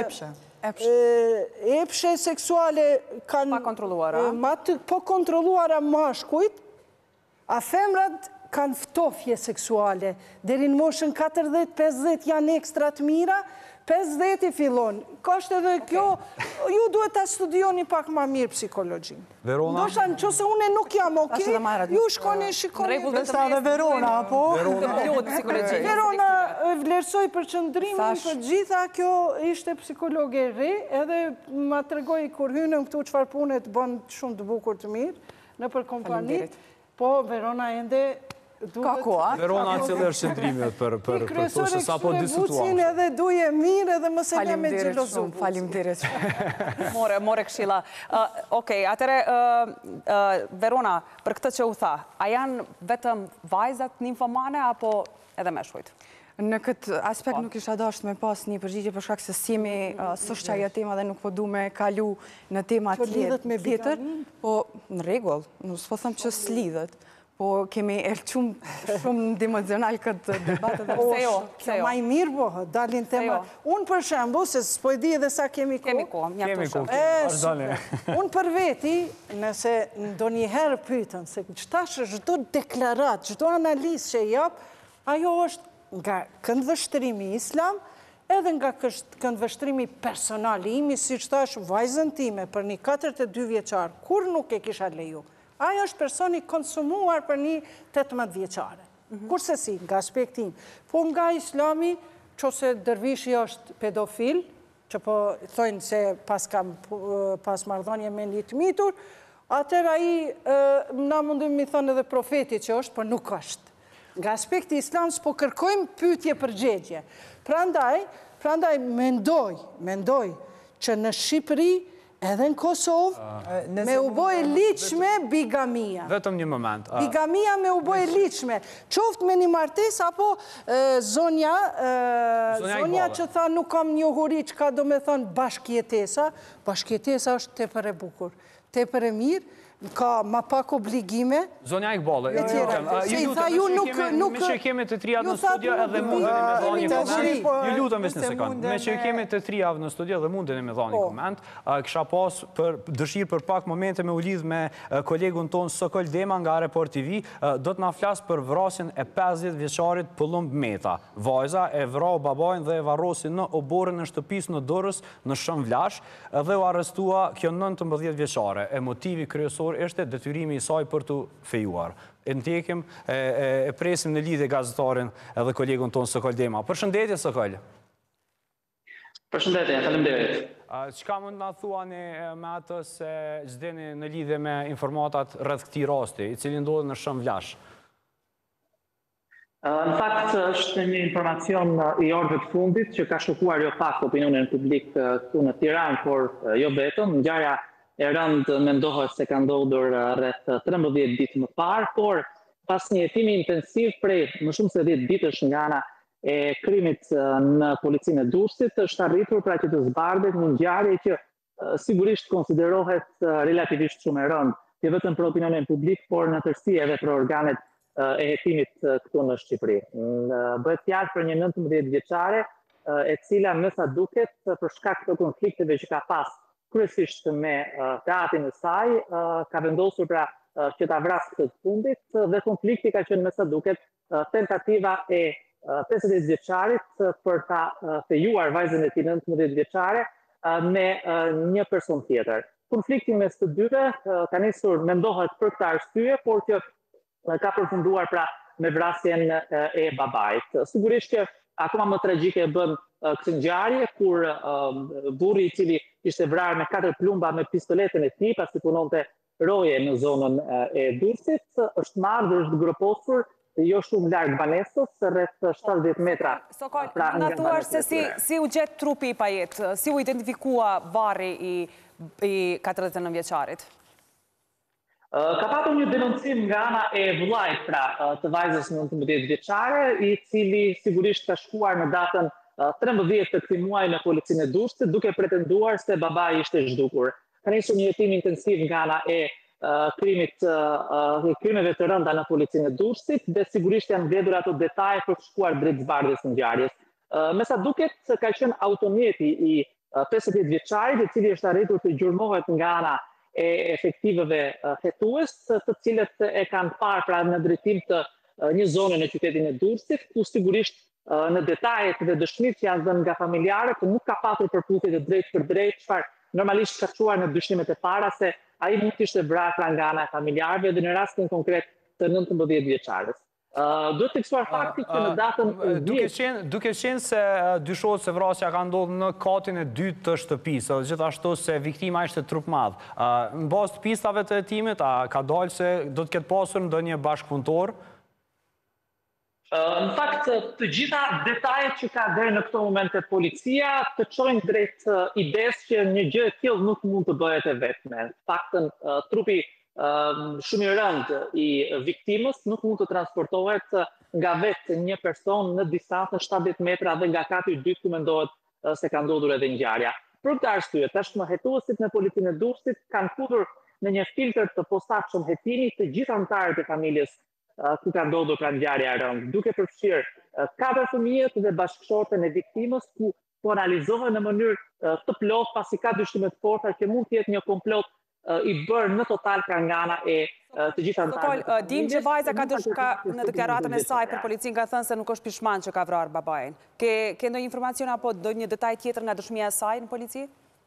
Epshe seksuale kanë... Pa kontroluara. Po kontroluara mashkujt, a femrat kanë ftofje seksuale. Deri në moshën 40-50 janë ekstra të mira, 50 i fillon. Kështë edhe kjo, ju duhet të studioni pak ma mirë psikologjin. Verona? Ndoshta në qëse une nuk jam okej, ju shkoni shikoni... Vesta dhe Verona, po? Verona vlerësoj për qëndrimin, për gjitha kjo ishte psikologe re, edhe ma tregoj kur hynëm këtu qëfar punet bënd shumë të bukur të mirë, në për kompanit, po Verona ende... Ka koa? Verona cilë është qëndrimit për to që sa po diskutuam. Edhe duje mirë edhe më se nga me gjelozu. Falim diret. More këshila. Okej, atëre, Verona, për këtë që u tha, a janë vetëm vajzat nymfomane apo edhe meshkujt? Në këtë aspekt nuk isha dasht me pas një përgjigje për shkak se simi s'është qaja tema dhe nuk po du me kalu në tema tjetër. Po, në regull, nuk s'po thëmë që s'lidhët. Po kemi elqum shumë dimensional këtë debatë dhe se jo. Kjo ma i mirë bohë, dalin tema. Unë për shembu, se s'po e di edhe sa kemi ko. Kemi ko. Unë për veti, nëse ndo njëherë pytën, se qëtash çdo deklarat, çdo analizë që jap, ajo është nga këndvështrimi islam, edhe nga këndvështrimi personali imi, si qëtash vajzën time për një 42 vjeqar, kur nuk e kisha leju. Ajo është personi konsumuar për një 18 vjeqare. Kurse si, nga aspektin. Po nga islami, qose dërvishi është pedofil, që po thojnë se pas mardhonje me një të mitur, atër aji, na mundim mi thonë edhe profeti që është, për nuk është. Nga aspekti islam, s'po kërkojmë pyetje përgjegje. Prandaj mendoj që në Shqipëri, edhe në Kosovë, me u bojë liqme bigamia. Vetëm një moment. Bigamia me u bojë liqme. Qoftë me një martes, apo zonja që tha nuk kam një huri që ka do me thonë bashkjetesa. Bashkjetesa është tepër e bukur, tepër e mirë, ka ma pak obligime. Zonja Ikbale, nuk që kemi të 3 javë në studio edhe mundin e me dha një koment. Ju lutëm ves një sekund. Me që kemi të 3 javë në studio edhe mundin e me dha një koment, kësha pas dëshirë për pak momente me u lidh me kolegun tonë Sokol Dema nga Report TV, do të na flasë për vrasjen e 50 vjeqarit Pëllumb Meta. Vajza e vrau babajnë dhe e varrosi në oborën e shtëpis në Dorës në Shënvlash dhe u arrestua kjo 19 vjeqare. E motivi kryesor është detyrimi i saj për të fejuar. E ndjekim, e presim në lidhje gazetarin edhe kolegun tonë Sokol Dema. Përshëndetje, Sokol. Përshëndetje, faleminderit. Çka mund na thuani me atë se ç'deni në lidhje me informatat rreth këtij rasti, i cili ndodhet në Shënvlash? Në fakt, është një informacion i orëve të fundit që ka shokuar jo pak opinionin publik këtu në Tiranë, por jo vetëm. Ngjarja e rëndë mendohet se ka ndodhur rreth 13 ditë më parë, por pas një hetimi intensiv prej më shumë se 10 ditësh nga ana e krimit në policinë e Durrësit, është arritur pra që të zbardhet një ngjarje që sigurisht konsiderohet relativisht shumë e rëndë, jo vetëm për opinionin publik, por në tërësi edhe për organet e hetimit këtu në Shqipëri. Bëhet fjalë për një 19 vjeçare, e cila me sa duket për shkak të konflikteve që ka pas kryesisht me teatrin e saj, ka vendosur pra që ta vrasë këtë fundit dhe konflikti ka qenë me sa duket tentativa e 50 vjeçarit për ta fejuar vajzën e tij 19 vjeçare me një person tjetër. Konflikti mes të dyve ka nisur mendohet për këtë arsye, por që ka përfunduar pra me vrasjen e babait. Sigurisht që akoma më tragjike bën këtë ngjarje kur burri i cili ishte vrarë me 4 plumba me pistoletën e tij, pasi punonte roje në zonën e Durrësit, është marrë dhe është groposur jo shumë larg banesës, rreth 70 metra. Sokol, na thuash se si u gjet trupi i Pajet, si u identifikua varri i 49 vjeçarit? Ka patur një denoncim nga ana e vëllait të vajzës 19 vjeçare, i cili sigurisht ka shkuar në datën 13 të këtij muaji në policinë e Durrësit, duke pretenduar se babai ishte zhdukur. Ka nisur një hetim intensiv nga ana e krimeve të rënda në policinë e Durrësit dhe sigurisht janë mbledhur ato detaje për të shkuar drejt zbardhjes së ngjarjes. Me sa duket, ka qenë automjeti i 50 vjeçarit, i cili është arritur të gjurmohet nga ana e efektiveve hetues, të cilët e kanë parë pra në drejtim të një zone në qytetin e Durrësit, ku sigurisht në detajet dhe dëshmitë që janë dhënë nga familjarët, nuk ka patur përputhje të drejtë për drejtë, çfarë normalisht ka çuar në dyshimet e para se ai mund të ishte vrarë nga ana e familjarëve dhe në rastin konkret të 19 vjeçares. Duhet të tekstuar fakti që në datën duke qenë se dyshohet se vrasja ka ndodhur në katin e dytë të shtëpisë, dhe gjithashtu se viktima ishte trup madh. Në bazë të pistave të hetimit, a ka dalë se do të ketë pasur ndonjë bashkëpunëtor? Në fakt, të gjitha detajet që ka deri në këto momente policia të çojnë drejt idesë që një gjë e tillë nuk mund të bëhet e vetme. Në faktën, trupi shumë i rënd i viktimës nuk mund të transportohet nga vetë një person në distancën 70 metra dhe nga kati i dytë ku mendohet se ka ndodhur edhe ngjarja. Për këtë arsye, tashmë hetuesit në policinë e Durrësit kanë futur në një filtr të posaçëm hetimi të gjithë anëtarët e familjes ku ka ndodhur pra ngjarja e rëndë, duke përfshirë 4 fëmijët dhe bashkëshorten e viktimës, ku po analizohen në mënyrë të plotë, pasi ka dyshime të forta që mund të jetë një komplot i bërë në total nga ana e të gjitha anëtarëve. Sokol, dim që vajza ka në deklaratën e saj për policinë ka thënë se nuk është pishman që ka vrarë babain. Ke ndonjë informacion apo ndonjë detaj tjetër nga dëshmia e saj në polici?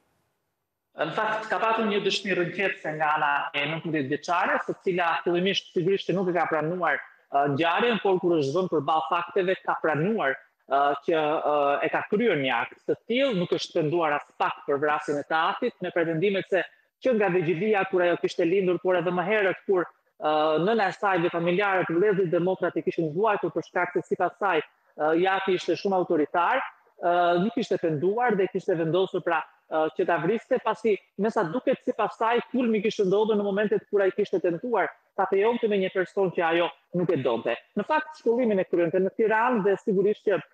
Në fakt, ka patur një dëshmi rënqetëse nga ana e 19 vjeçare, se cila fillimisht sigurisht nuk e ka pranuar ngjarjen, por kur është vënë përballë fakteve ka pranuar që e ka kryer një akt të tillë, nuk është penduar as pak për vrasjen e të aktit, me pretendimet se që nga vigjilia kur ajo kishte lindur, por edhe më herët kur nëna e saj dhe familjarët vëllezërit demokrat i kishin vuajtur për shkak se sipas saj jati ishte shumë autoritar, nuk ishte penduar dhe kishte vendosur pra që ta vriste, pasi me sa duket sipas saj kulmi kishte ndodhur në momentet kur ai kishte tentuar ta fejonte me një person që ajo nuk e donte. Në fakt shkollimin e kryente në Tiranë dhe sigurisht që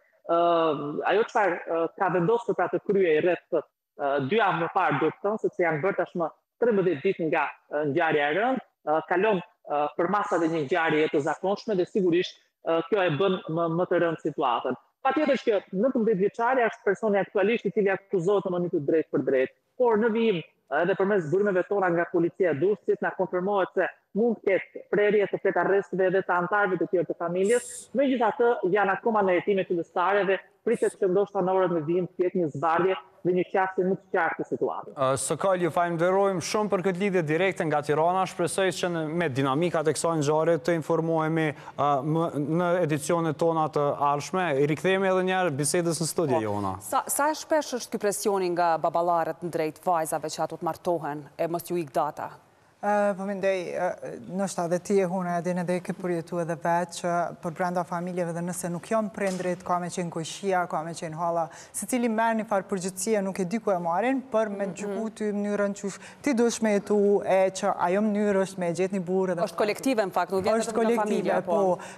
ajo çfarë ka vendosur pra të kryej rreth 2 javë më parë, duhet të thënë, sepse janë bërë tashmë 13 ditë nga ngjarja e rëndë, kalon përmasa dhe një ngjarje të zakonshme dhe sigurisht kjo e bën më të rëndë situatën. Patjetër që 19 vjeçaria është personi aktualisht i cili akuzohet në mënyrë të drejtë për drejtë, por në vijim edhe përmes burimeve tona nga policia e Durrësit na konfirmohet se mund të ketë prerje të fletë arresteve edhe të anëtarëve të tjerë të familjes. Megjithatë, janë akoma në hetime fillestare dhe pritet që ndoshta në orët në vijim të ketë një zbardhje dhe një qasje më të qartë të situatës. Sokol, ju falenderojmë shumë për këtë lidhje direkte nga Tirana. Shpresoj që me dinamikat e kësaj ngjarje të informohemi në edicionet tona të ardhshme. I rikthehemi edhe një herë bisedës në studio jona. Sa shpesh është ky presioni nga baballarët në drejt vajzave që ato të martohen e mos ju ik data? Po mendoj, nështë edhe ti e huna edhe në dhe ke përjetu edhe vetë që për brenda familjeve dhe nëse nuk janë prindrit, ka me qenë kojshia, ka me qenë hala, se cili merë një farë përgjithësia nuk e di ku e marin, për me gjuku ty mënyrën qësh ti dush me jetu e që ajo mënyrë është me gjetë një burë. është kolektive në fakt, nuk vjetë edhe në familje. Po,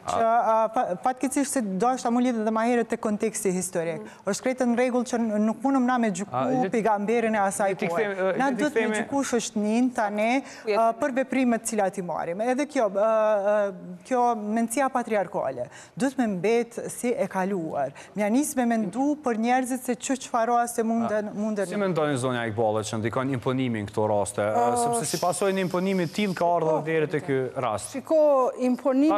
që fatkecisht se do është amu lidhë dhe ma herët të konteksti historik. është kretë në regull që nuk mundëm na me gjuku pejgamberin e asaj poe. Na do të me gjukush është njën, tane, për veprimet cilat i marim. Edhe kjo mendësia patriarkale, duhet me mbet si e kaluar. Mja nisë me mendu për njerëzit se që qëfaroa se mundën... Si me ndoni zonja Iqbale që ndikon imponimin këto raste? Sepse si pasojnë imponimit til ka ardhur deri te ky rast. Shiko, imponimi,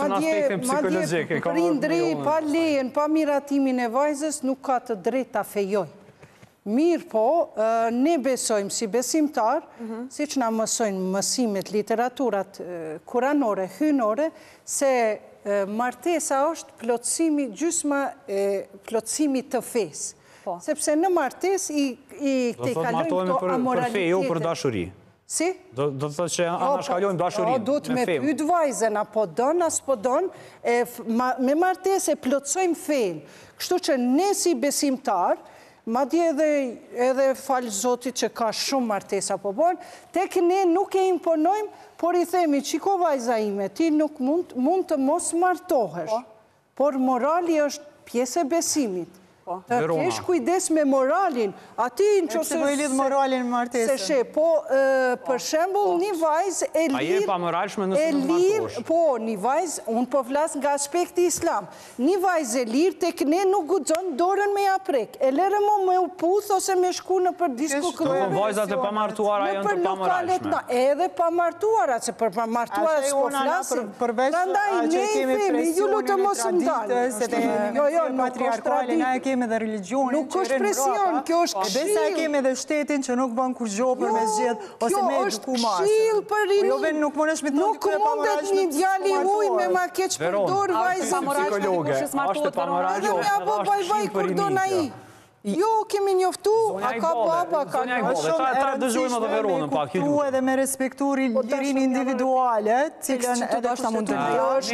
madje prindri, pa lejen, pa miratimin e vajzës, nuk ka të drejt ta fejoj. Mirë po, ne besojmë si besimtar, si që na mësojnë mësimet, literaturat kuranore, hynore, se martesa është plotësimi gjysma plotësimi të fesë. Sepse në martes i Do të thotë kalojmë martohemi këto për fe, jo amoralitetet. për dashuri. Si? Do të thotë që anashkalojmë dashurin. Do të me pyt vajzen, apo don, as po don, me martes e plotsojmë fejnë. Kështu që ne si besimtar, madje edhe falë Zotit që ka shumë martesa po bon, tek ne nuk e imponojmë, por i themi, qiko vajza ime, ti nuk mund të mos martohesh, por morali është pjesë e besimit. Të kesh kujdes me moralin, ati në që se... E lidh moralin martesën. Se she, po, për shembull, një vajzë e lirë... A je pa moralshme nëse nuk martosh? Po, një vajzë, unë po flas nga aspekti islam, një vajzë e lirë tek ne nuk guxon dorën me aprek, e lere mo me u puth ose me shku në për disko klube. Në vajzat e pamartuara janë të pamoralshme. Edhe pamartuara, se për pamartuara s'po flasim. Prandaj ne i themi, ju lutë mos ndalë. Jo, nuk është traditë. Kemi dhe religionin nuk është presion, kjo është këshill. Besa kemi dhe shtetin që nuk bën kur gjo për me zgjedh ose me eduku masën. Kjo është këshill për rini. Jo vetë nuk mundesh me nuk mundet një djali uj me ma keq përdor vajzën. Ashtë pamoralshme. Edhe me apo baj kur do na i. Jo, kemi njoftu, a ka baba, ka një. Ta dëgjojmë dhe Veronën pak. Tu edhe me respektu lirin individuale, cilën edhe do është ta mund të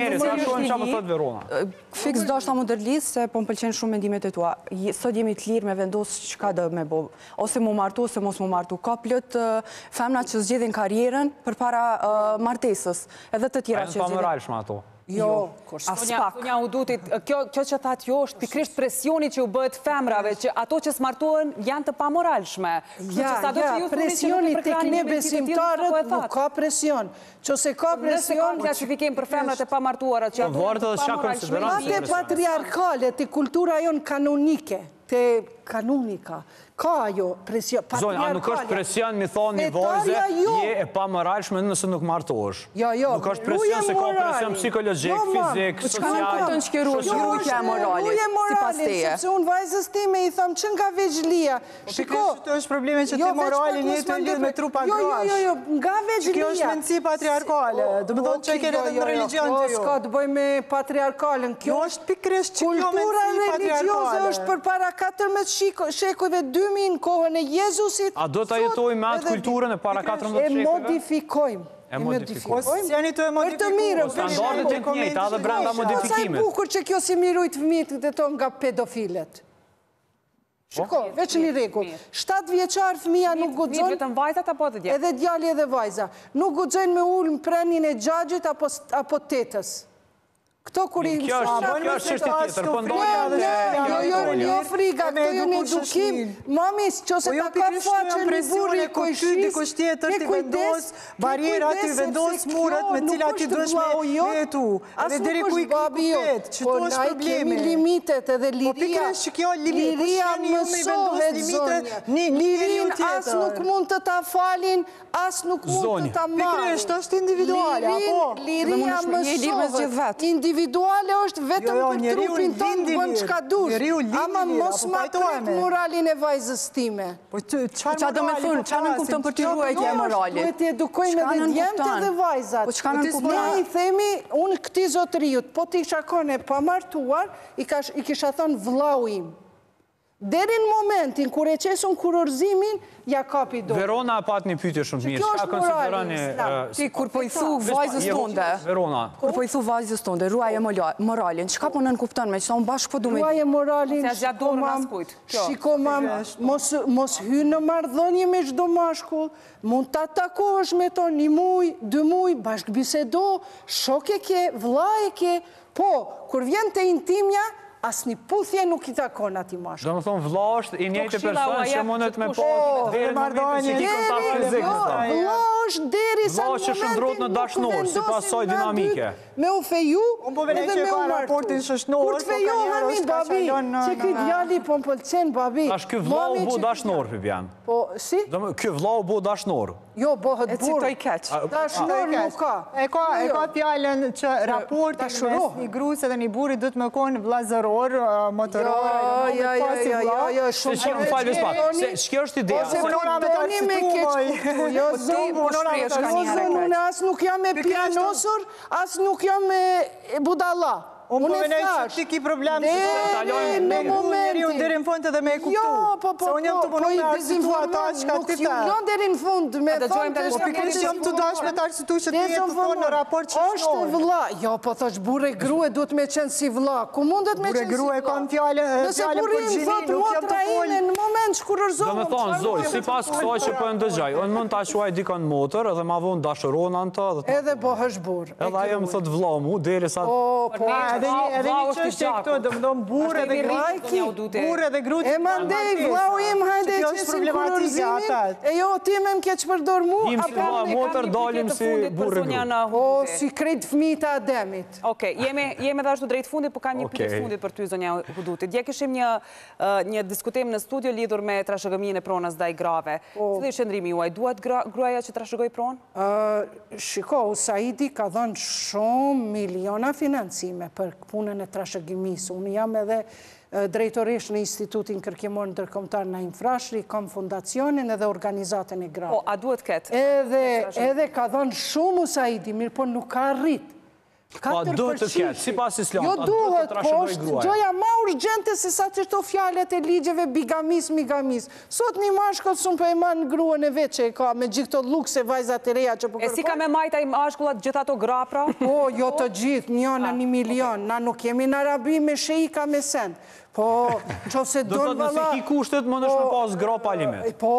lidhë. Fiks do është ta mund të lidhë, se po më pëlqenë shumë mendimet e tua. Sot jemi të lirë me vendosë që ka dë me bo. Ose mu martu, ose mos mu martu. Ka plët femna që zgjedhin karjerën për para martesës. Edhe të tjera që zgjedhin. A në pamoralshme ato? Jo, Sonja Udutit, kjo që thatë jo është pikrisht presioni që u bëhet femrave, që ato që smartohen janë të pamoralshme. Presioni tek ne besimtarët nuk ka presion. Nëse ka klasifikim për femrat e pamartuara që janë pamoralshme. Ate patriarkale, të kultura jonë kanonike, të kanonika, ka jo presion. Zonja, a nuk është presion mi thonë një vajze, je e pamoralshme nëse nuk martohesh. Jo. Nuk është presion se ka presion psikologjik, fizik, social, rrugja e moralit, si pas teje. Sepse unë vajzës time i thëmë që nga veçlia. Shiko, të është probleme që ti moralin një të lidhë me trupa grash. Jo, nga veçlia. Kjo është mendësi patriarkale. Do më thonë që kene edhe në religion të jo. Ska të bëj me patriarkalen. Kjo është pikrisht që kjo kultura religiose është për para 14 shekujve 2000 në kohën e Jezusit. A do të jetojmë me atë kulturën e para 14 shekujve? E modifikojmë. Janë të e modifikuar. Standardet e njëjta edhe brenda modifikimit. Sa e bukur që kjo si mirujt fëmijët dhe to nga pedofilet. Shiko, veç një rregull. 7 vjeçar fëmija nuk guxon. Vetëm vajzat apo të djali? Edhe djali edhe vajza. Nuk guxojnë me ulë në prenin e xhaxhit apo tetës. Këto kur i Kjo është çështje tjetër, po ndonjë jo friga, këto janë edukim. Mami, nëse ta ka faqen një burri dikush tjetër ti vendos barriera, ti vendos muret me cilat ti duhesh me jetu. Edhe deri ku i kupet, që to është problemi. Limitet edhe liria. Po pikërisht që kjo liria mësohet zonja. Lirin as nuk mund të ta falin, as nuk mund të ta marrin. Pikërisht është individuale, apo? Liria mësohet. Individuale është vetëm për trupin tonë të bënë qka dush. Ama mos ma prek moralin e vajzës time. Qa do me thunë, qa në kupton për të ruajtje e moralit? Duhet të edukojnë edhe djemët edhe vajzat. Ne i themi, unë këti zotëriut, po t'i shakone pa martuar, i kisha thonë vllau im. Deri në momentin kur e qesun kurorzimin, ja kapi do. Verona pat një pyetje shumë mirë. Kjo është morali. Ti kur po i thu vajzës tonde. Verona. Kur po i thu vajzës tonde, ruaje moralin. Çka po nën kupton me që unë bashkë po du me... Ruaje moralin, shiko mam, mos hy në marrëdhënie me çdo mashkull, mund të atakohesh me to 1 muj, 2 muj, bashkë bisedo, shok e ke, vlla e ke, po, kur vjen te intimja, asë një puthje nuk i takon ati mashkull. Do më thonë vlla është i njëjti person që mundet me po deri në momentin që ki kontakt fizik me ta. Vlla është deri sa në shndrohet në dashnor, sipas saj dinamike. Me u feju edhe me u martu. Kur të fejohemi, babi, që ky djali po më pëlqen, babi. Tash ky vlla u bu dashnor, Pipian. Po, si? Ky vlla u bu dashnor. Jo, bëhet burr. E citoj keq. Dashnor nuk ka. E ka fjallën që raporti mes një grus edhe një burri du të më konë vllazëror, motoror, jo, shumë që më falë vespa. Shkjo është ideja. Doni me keq. Jo, zonë, as nuk jam me pianosur, as nuk jam me budalla. Unë po venoj që ti ki problem në moment munte dhe me e kuptu. Se unë jam të punu me arsitu ata që ka ti ta. Nuk ju deri në fund me thonë Po pikrisht jam të dash me të arsitu që ti e të thonë në raport që është vëlla. Jo, po thash burre grue duhet me qenë si vëlla. Ku mundet me qenë si vëlla? Burre grue kam fjallën për gjini, nuk jam të folë. Në moment shkurërzon. Do me thonë, Zoj, si pas kësaj që po e ndëgjaj, unë mund të ashuaj dikon motër edhe ma vonë dashëron anë të. Edhe po hësh burë. Edhe ajo më thot vlla mu, deri sa... Edhe një qështë e këto, dhe më do më burë edhe grut. E ma ndej, vlau im, hajde e qesim kurorzimin, e jo ti me më keq përdor mu, Him si vlla motër, dalim si burë gru. o si krejt fmita Ademit. Oke, jemi dhe ashtu drejt fundit, po ka një pyetje fundit për ty, zonja Huduti. Dje kishim një diskutim në studio lidhur me trashëgëmijën e pronës ndaj grave. Cili është qëndrimi juaj? Duhet gruaja që trashëgoj pronë? Shiko, Saidi ka dhënë shumë miliona financime për punën e trashëgimisë. Unë jam edhe drejtoresh në Institutin Kërkimor Ndërkombëtar në Infrashri, kam fundacionin edhe organizatën e grave. Po, a duhet ketë? Edhe ka dhënë shumë Saidi, mirë po nuk ka rrit. Pa duhet të ketë, si pas islam, jo a duhet duhet, të po trashëgoj është gruaja. gjoja ma urgjente se sa që to fjallet e ligjeve bigamis, migamis. Sot një mashkull shumë për e manë gruën e vetë që e ka me gjithë të lukse vajzat e reja që po kërkoj. E si ka me majta i mashkullat gjithë ato grapra? Po, jo të gjithë, një në 1 milion. Na nuk jemi në Arabi me sheika me send. Po, që se Do të nëse ki kushtet, mund është me pas gra palimet. Po,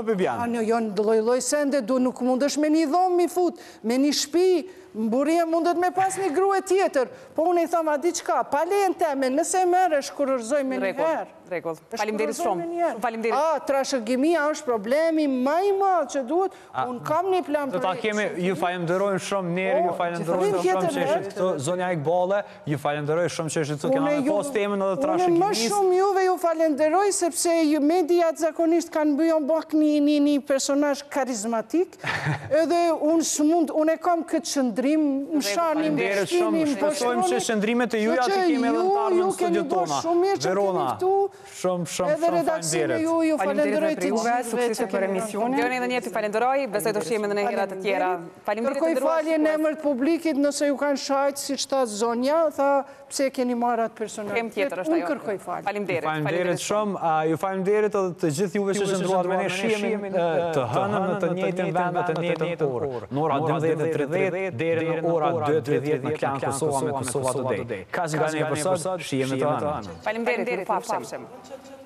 janë loj sende, nuk mund është me një dhomë mi fut, me një shpi, mburia mundet me pas një grue tjetër. Po, unë i thama, diqka, palen teme, nëse merë, shkurërzoj me një herë. Regull. Falimderit shumë. Falimderit. Trashëgimia është problemi ma i madh që duhet. Unë kam një plan për Ta kemi, ju falenderojnë shumë njerë, ju falenderojnë shumë që ishtë këtu, zonja Ikbale, ju falenderojnë shumë që ishtë këtu, kena me pas temën edhe trashëgimis. Unë më shumë juve ju falenderoj, sepse mediat zakonisht kanë bëjon bak një personazh karizmatik, edhe unë e kam këtë shëndrim, më shani, më shtinim, më shtojmë që shëndrimet e juja të kemi edhe të armë në studio tona. Verona, shumë falenderoj. Ju falenderoj të juve, suksese për emisionin. Dërën edhe një të falenderoj, besoj të shqime edhe në herat të tjera. Kërkoj falje në emër të publikit, nëse ju kanë shajtë si qëta zonja, tha pse keni marat personalitet, unë kërkoj falje. Falenderit shumë, ju falenderit edhe të gjithë juve që shëndruat me ne shihemi të hënëm në të njëjtin vend, në të njëjtin orë. Në ora 12:30 deri në ora 2:30 në Klan Kosova me Kosova Today. Ka që nga ne për sot, shihemi të hënëm. Falenderit, pafshim.